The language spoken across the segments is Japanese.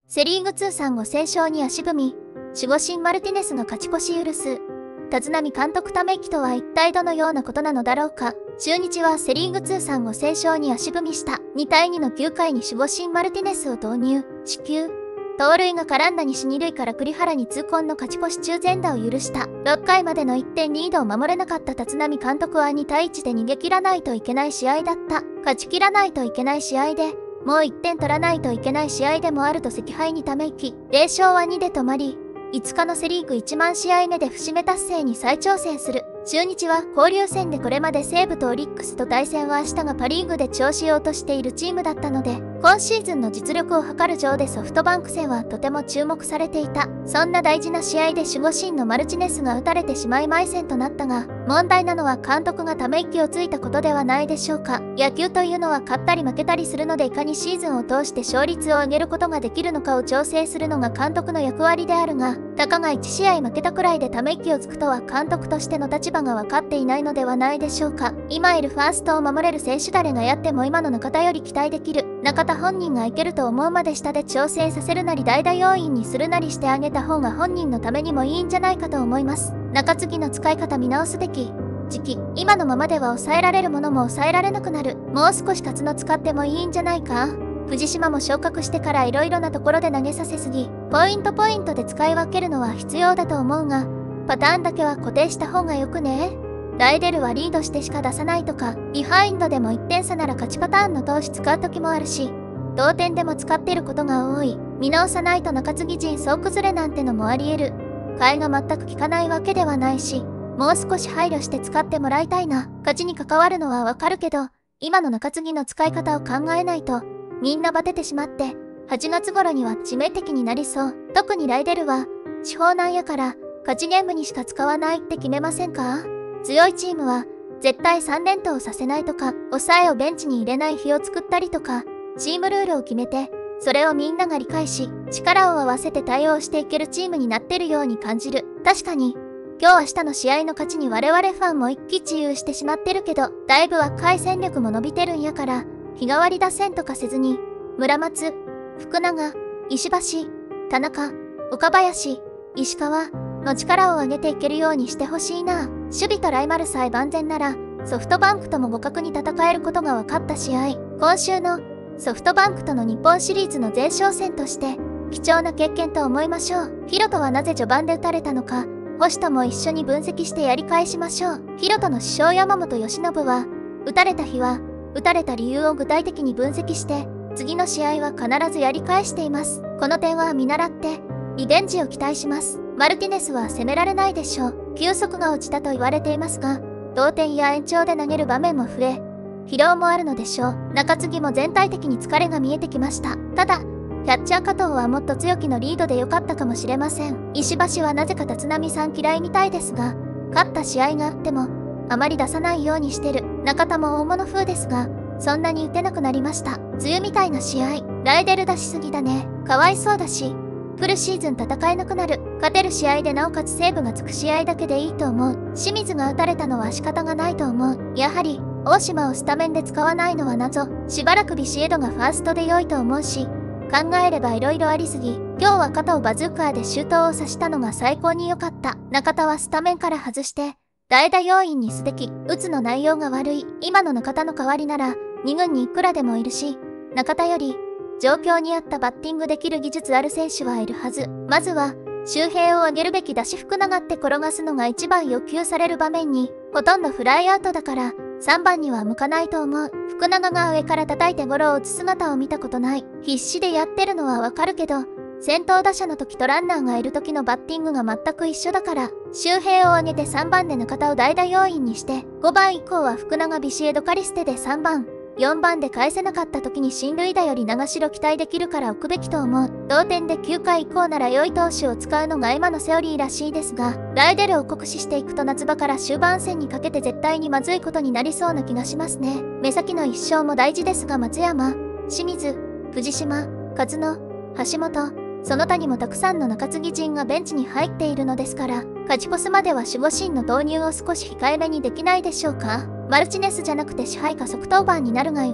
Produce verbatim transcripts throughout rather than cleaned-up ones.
セリーグ通算ごせん勝に足踏み、守護神マルティネスが勝ち越し許す。立浪監督ため息とは一体どのようなことなのだろうか。中日はセリーグ通算ごせん勝に足踏みした。にたいにのきゅうかいに守護神マルティネスを投入。四球。盗塁が絡んだ西二塁から栗原に痛恨の勝ち越し中前打を許した。ろっかいまでのいってんリードを守れなかった立浪監督はにたいいちで逃げ切らないといけない試合だった。勝ち切らないといけない試合で、もういってん取らないといけない試合でもあると惜敗にため息。ぜろ勝はにで止まり、いつかのセリーグいちまん試合目で節目達成に再挑戦する。中日は交流戦でこれまで西武とオリックスと対戦はしたがパリーグで調子を落としているチームだったので、今シーズンの実力を測る上でソフトバンク戦はとても注目されていた。そんな大事な試合で守護神のマルチネスが打たれてしまい敗戦となったが、問題なのは監督がため息をついたことではないでしょうか。野球というのは勝ったり負けたりするので、いかにシーズンを通して勝率を上げることができるのかを調整するのが監督の役割であるが、たかがいち試合負けたくらいでため息をつくとは監督としての立場が分かっていないのではないでしょうか。今いるファーストを守れる選手誰がやっても今の中田より期待できる。中田本人がいけると思うまで下で調整させるなり代打要員にするなりしてあげた方が本人のためにもいいんじゃないかと思います。中継ぎの使い方見直すべき時期。今のままでは抑えられるものも抑えられなくなる。もう少し勝野使ってもいいんじゃないか。藤島も昇格してから色々なところで投げさせすぎ、ポイントポイントで使い分けるのは必要だと思うが、パターンだけは固定した方がよくね。ライデルはリードしてしか出さないとか、ビハインドでもいってん差なら勝ちパターンの投手使う時もあるし、同点でも使ってることが多い。見直さないと中継ぎ陣総崩れなんてのもあり得る。替えが全く効かないわけではないし、もう少し配慮して使ってもらいたいな。勝ちに関わるのはわかるけど、今の中継ぎの使い方を考えないと、みんなバテてしまって、はちがつ頃には致命的になりそう。特にライデルは、地方なんやから、勝ちゲームにしか使わないって決めませんか？強いチームは、絶対さん連投させないとか、抑えをベンチに入れない日を作ったりとか、チームルールを決めて、それをみんなが理解し、力を合わせて対応していけるチームになってるように感じる。確かに、今日明日の試合の勝ちに我々ファンも一喜一憂してしまってるけど、だいぶ若い戦力も伸びてるんやから、日替わり打線とかせずに、村松、福永、石橋、田中、岡林、石川の力を上げていけるようにしてほしいな。守備とライバルさえ万全なら、ソフトバンクとも互角に戦えることが分かった試合。今週のソフトバンクとの日本シリーズの前哨戦として、貴重な経験と思いましょう。ヒロトはなぜ序盤で打たれたのか、星とも一緒に分析してやり返しましょう。ヒロトの師匠山本由伸は、打たれた日は、打たれた理由を具体的に分析して、次の試合は必ずやり返しています。この点は見習って、リベンジを期待します。マルティネスは攻められないでしょう。球速が落ちたと言われていますが、同点や延長で投げる場面も増え、疲労もあるのでしょう。中継ぎも全体的に疲れが見えてきました。ただ、キャッチャー加藤はもっと強気のリードで良かったかもしれません。石橋はなぜか立浪さん嫌いみたいですが、勝った試合があっても、あまり出さないようにしてる。中田も大物風ですが、そんなに打てなくなりました。梅雨みたいな試合、ライデル出しすぎだね。かわいそうだし、フルシーズン戦えなくなる。勝てる試合でなおかつセーブがつく試合だけでいいと思う。清水が打たれたのは仕方がないと思う。やはり、大島をスタメンで使わないのは謎。しばらくビシエドがファーストで良いと思うし、考えれば色々ありすぎ。今日は肩をバズーカーで周到を刺したのが最高に良かった。中田はスタメンから外して、代打要員にすべき。打つの内容が悪い。今の中田の代わりなら、に軍にいくらでもいるし、中田より、状況に合ったバッティングできる技術ある選手はいるはず。まずは、周平を上げるべきだし福永って転がすのが一番要求される場面に、ほとんどフライアウトだから、さんばんには向かないと思う。福永が上から叩いてゴロを打つ姿を見たことない。必死でやってるのはわかるけど、先頭打者の時とランナーがいる時のバッティングが全く一緒だから、周平を上げてさんばんで中田を代打要員にして、ごばん以降は福永ビシエドカリステでさんばん。よんばんで返せなかった時に進塁打より長代期待できるから置くべきと思う。同点できゅうかい以降なら良い投手を使うのが今のセオリーらしいですが、ライデルを酷使していくと夏場から終盤戦にかけて絶対にまずいことになりそうな気がしますね。目先のいっ勝も大事ですが松山、清水、藤島、勝野、橋本、その他にもたくさんの中継ぎ陣がベンチに入っているのですから、勝ち越すまでは守護神の投入を少し控えめにできないでしょうか。マルチネスじゃなくて支配か即登板になるがいは、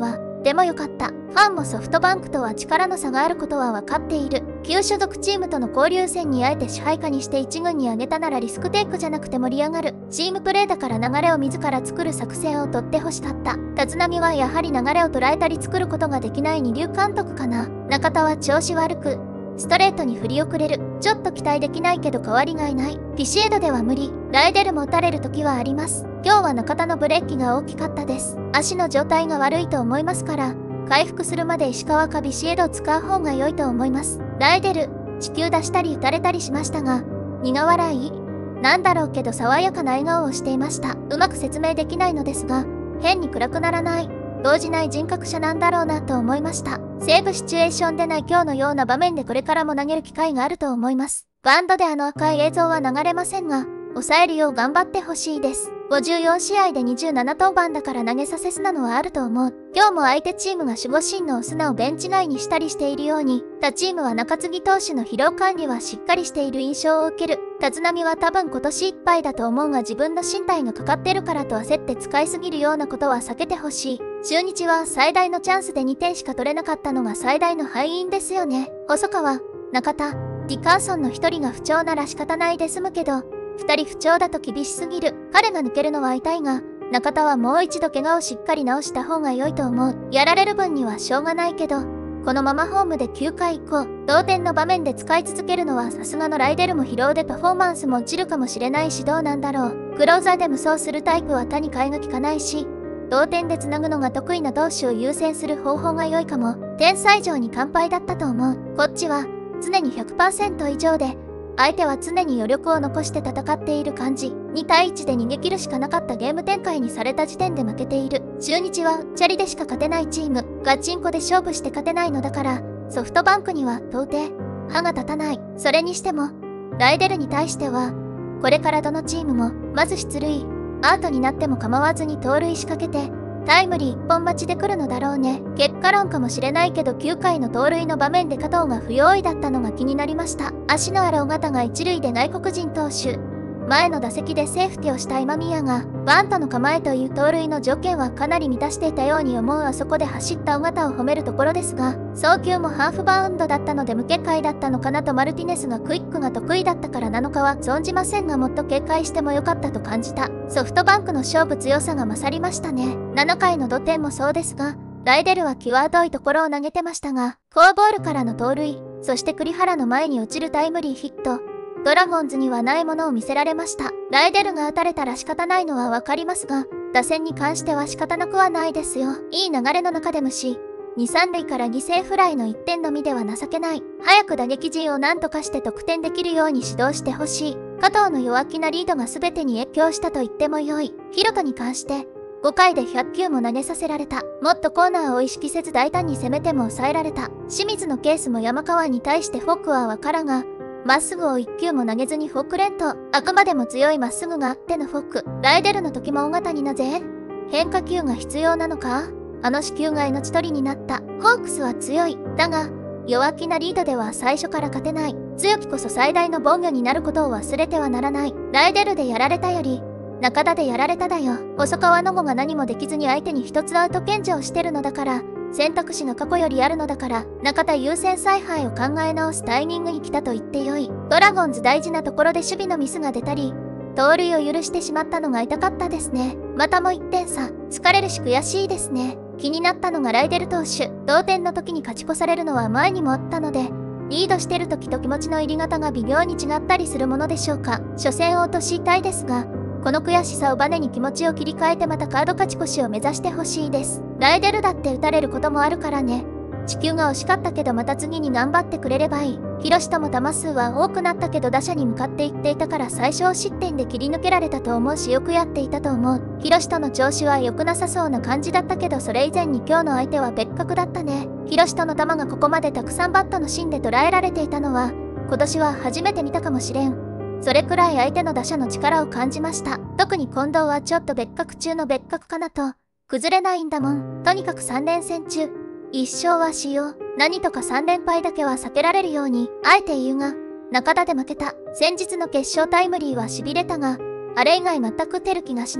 でもよかった。ファンもソフトバンクとは力の差があることは分かっている。旧所属チームとの交流戦にあえて支配下にしていち軍に上げたならリスクテイクじゃなくて盛り上がる。チームプレーだから流れを自ら作る作戦をとってほしかった。立浪はやはり流れを捉えたり作ることができない二流監督かな。中田は調子悪く、ストレートに振り遅れる。ちょっと期待できないけど変わりがいない。ピシエドでは無理。ライデルも打たれる時はあります。今日は中田のブレーキが大きかったです。足の状態が悪いと思いますから、回復するまで石川かビシエドを使う方が良いと思います。ライデル、地球出したり打たれたりしましたが、苦笑いなんだろうけど爽やかな笑顔をしていました。うまく説明できないのですが、変に暗くならない、動じない人格者なんだろうなと思いました。セーブシチュエーションでない今日のような場面でこれからも投げる機会があると思います。バンドであの赤い映像は流れませんが、抑えるよう頑張ってほしいです。ごじゅうよん試合でにじゅうなな登板だから投げさせすなのはあると思う。今日も相手チームが守護神のオスナをベンチ外にしたりしているように、他チームは中継ぎ投手の疲労管理はしっかりしている印象を受ける。立浪は多分今年いっぱいだと思うが自分の身体がかかってるからと焦って使いすぎるようなことは避けてほしい。中日は最大のチャンスでにてんしか取れなかったのが最大の敗因ですよね。細川、中田、ディカーソンのひとりが不調なら仕方ないで済むけど、ふたり不調だと厳しすぎる。彼が抜けるのは痛いが、中田はもう一度怪我をしっかり治した方が良いと思う。やられる分にはしょうがないけど、このままホームできゅうかい以降、同点の場面で使い続けるのはさすがのライデルも疲労でパフォーマンスも落ちるかもしれないしどうなんだろう。クローザーで無双するタイプは他に替えが利かないし、同点でつなぐのが得意な投手を優先する方法が良いかも。点差以上に完敗だったと思う。こっちは常に ひゃくパーセント 以上で、相手は常に余力を残して戦っている感じ。にたいいちで逃げ切るしかなかったゲーム展開にされた時点で負けている。中日はチャリでしか勝てないチーム。ガチンコで勝負して勝てないのだから、ソフトバンクには到底歯が立たない。それにしても、ライデルに対しては、これからどのチームも、まず出塁、アウトになっても構わずに盗塁仕掛けて、タイムリー一本待ちで来るのだろうね。結果論かもしれないけどきゅうかいの盗塁の場面で加藤が不用意だったのが気になりました。足のある尾形が一塁で外国人投手。前の打席でセーフティをした今宮が、バントの構えという盗塁の条件はかなり満たしていたように思う。あそこで走った尾形を褒めるところですが、送球もハーフバウンドだったので無警戒だったのかなと。マルティネスがクイックが得意だったからなのかは存じませんが、もっと警戒してもよかったと感じた。ソフトバンクの勝負強さが勝りましたね。ななかいの土点もそうですが、ライデルは際どいところを投げてましたが、フォアボールからの盗塁、そして栗原の前に落ちるタイムリーヒット。ドラゴンズにはないものを見せられました。ライデルが打たれたら仕方ないのはわかりますが、打線に関しては仕方なくはないですよ。いい流れの中で無視。に、さん塁から犠牲フライのいってんのみでは情けない。早く打撃陣を何とかして得点できるように指導してほしい。加藤の弱気なリードが全てに影響したと言っても良い。ヒロトに関して、ごかいでひゃっきゅうも投げさせられた。もっとコーナーを意識せず大胆に攻めても抑えられた。清水のケースも山川に対してフォークはわからんが、まっすぐをいっきゅうも投げずにフォーク連投。あくまでも強いまっすぐがあってのフォーク。ライデルの時も尾形になぜ変化球が必要なのか。あの四球が命取りになった。ホークスは強い。だが、弱気なリードでは最初から勝てない。強気こそ最大の防御になることを忘れてはならない。ライデルでやられたより、中田でやられただよ。細川の子が何もできずに相手に一つアウト献上してるのだから、選択肢が過去よりあるのだから、中田優先采配を考え直すタイミングに来たと言ってよい。ドラゴンズ大事なところで守備のミスが出たり、盗塁を許してしまったのが痛かったですね。またもいってん差。疲れるし悔しいですね。気になったのがライデル投手。同点の時に勝ち越されるのは前にもあったので、リードしてる時と気持ちの入り方が微妙に違ったりするものでしょうか。初戦を落としたいですが、この悔しさをバネに気持ちを切り替えてまたカード勝ち越しを目指してほしいです。ライデルだって打たれることもあるからね。地球が惜しかったけどまた次に頑張ってくれればいい。ヒロシとも球数は多くなったけど打者に向かっていっていたから最小失点で切り抜けられたと思うしよくやっていたと思う。ヒロシとの調子は良くなさそうな感じだったけどそれ以前に今日の相手は別格だったね。ヒロシとの球がここまでたくさんバットの芯で捉えられていたのは今年は初めて見たかもしれん。それくらい相手の打者の力を感じました。特に近藤はちょっと別格中の別格かなと。崩れないんだもん。とにかくさん連戦中、一勝はしよう。何とかさん連敗だけは避けられるように。あえて言うが、中田で負けた。先日の決勝タイムリーは痺れたが、あれ以外全く打てる気がしない。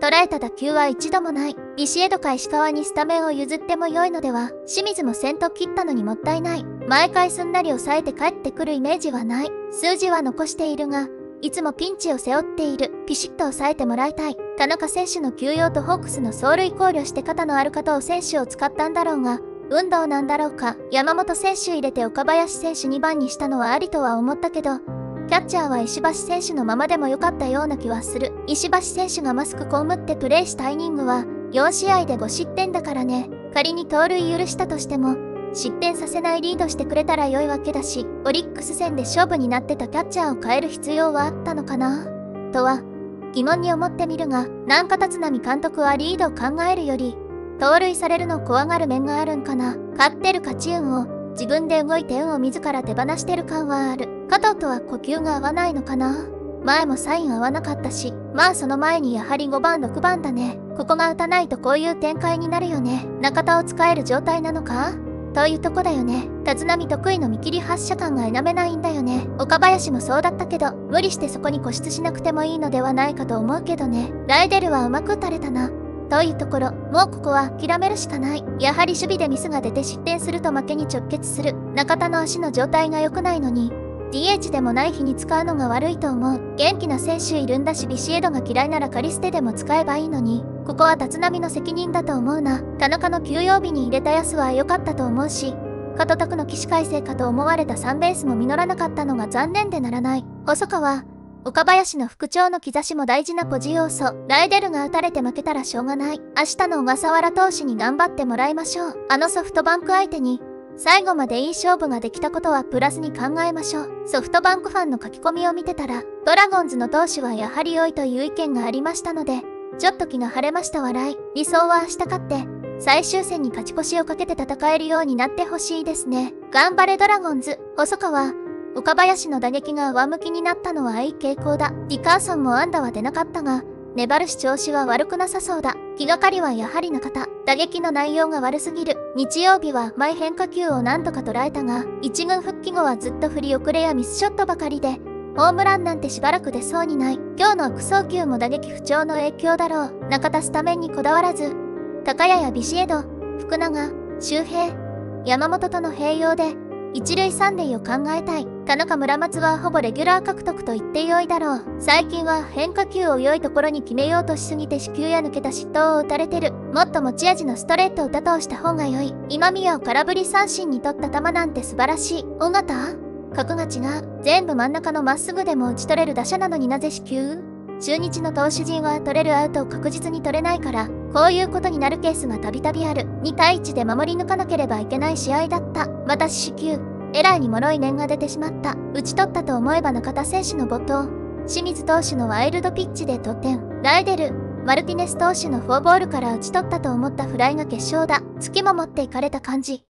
捉えた打球は一度もない。ビシエドか石川にスタメンを譲っても良いのでは。清水も先頭切ったのにもったいない。毎回すんなり抑えて帰ってくるイメージはない。数字は残しているが、いつもピンチを背負っている。ピシッと抑えてもらいたい。田中選手の休養とホークスの走塁考慮して肩のある加藤選手を使ったんだろうが、運動なんだろうか。山本選手入れて岡林選手にばんにしたのはありとは思ったけど、キャッチャーは石橋選手のままでも良かったような気はする。石橋選手がマスク被ってプレーしたイニングはよんしあいでごしってんだからね。仮に盗塁許したとしても、失点させないリードしてくれたら良いわけだし、オリックス戦で勝負になってたキャッチャーを変える必要はあったのかなとは疑問に思ってみるが、なんか立浪監督はリードを考えるより、盗塁されるのを怖がる面があるんかな。勝ってる勝ち運を自分で動いて運を自ら手放してる感はある。加藤とは呼吸が合わないのかな。前もサイン合わなかったし、まあその前にやはりごばんろくばんだね。ここが打たないとこういう展開になるよね。中田を使える状態なのかというとこだよね。立浪得意の見切り発射感が否めないんだよね。岡林もそうだったけど、無理してそこに固執しなくてもいいのではないかと思うけどね。ライデルはうまく打たれたな。というところ、もうここは諦めるしかない。やはり守備でミスが出て失点すると負けに直結する。中田の足の状態が良くないのに、ディーエイチ でもない日に使うのが悪いと思う。元気な選手いるんだし、ビシエドが嫌いならカリステでも使えばいいのに、ここは立浪の責任だと思うな。田中の休養日に入れた安は良かったと思うし、加藤拓の起死回生かと思われたさんベースも実らなかったのが残念でならない。細川、岡林の復調の兆しも大事なポジ要素。ライデルが打たれて負けたらしょうがない。明日の小笠原投手に頑張ってもらいましょう。あのソフトバンク相手に、最後までいい勝負ができたことはプラスに考えましょう。ソフトバンクファンの書き込みを見てたら、ドラゴンズの投手はやはり良いという意見がありましたので、ちょっと気が晴れました笑い。理想は明日勝って、最終戦に勝ち越しをかけて戦えるようになってほしいですね。頑張れドラゴンズ。細川、岡林の打撃が上向きになったのはいい傾向だ。ディカーソンも安打は出なかったが、粘るし調子は悪くなさそうだ。気がかりはやはり中田。打撃の内容が悪すぎる。日曜日は前変化球を何とか捉えたが、一軍復帰後はずっと振り遅れやミスショットばかりで、ホームランなんてしばらく出そうにない。今日の悪送球も打撃不調の影響だろう。中田スタメンにこだわらず、高谷やビシエド、福永、周平、山本との併用で、一塁三塁を考えたい。田中村松はほぼレギュラー獲得と言ってよいだろう。最近は変化球を良いところに決めようとしすぎて四球や抜けた失投を打たれてる。もっと持ち味のストレートを打倒した方が良い。今宮を空振り三振に取った球なんて素晴らしい。尾形？格が違う。全部真ん中のまっすぐでも打ち取れる打者なのになぜ四球？中日の投手陣は取れるアウトを確実に取れないから、こういうことになるケースがたびたびある。にたいいちで守り抜かなければいけない試合だった。また四球。エラーに脆い面が出てしまった。打ち取ったと思えば中田選手の暴投。清水投手のワイルドピッチで得点。ライデル、マルティネス投手のフォアボールから打ち取ったと思ったフライが決勝だ。月も持っていかれた感じ。